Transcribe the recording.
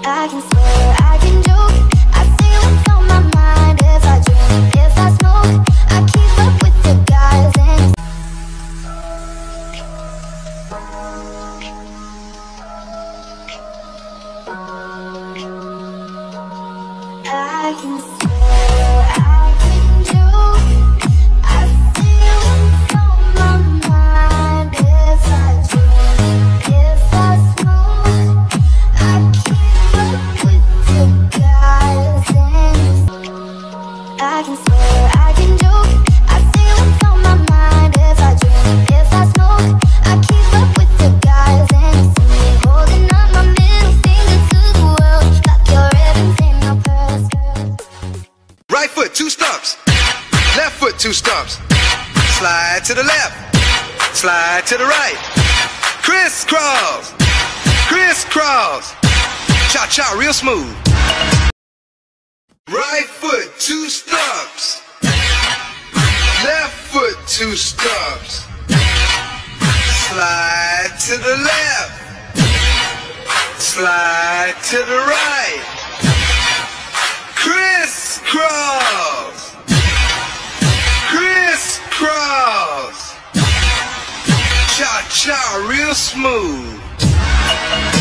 I can swear, I can joke, I say what's on my mind. If I drink, if I smoke, I keep up with the guys and I can swear, I can joke, I say what's on my mind. If I drink, if I smoke, I keep up with the guys and I can swear, I can joke, I say what's on my mind. If I drink, if I smoke, I keep up with the guys and see me holding up my middle finger to the world. Got your ribbons in your purse, girl. Right foot, 2 stumps. Left foot, 2 stumps. Slide to the left. Slide to the right. Crisscross. Crisscross. Cha-cha, real smooth. Right foot, 2 stumps. Left foot, 2 stumps. Slide to the left. Slide to the right. Crisscross. Crisscross. Cha-cha, real smooth.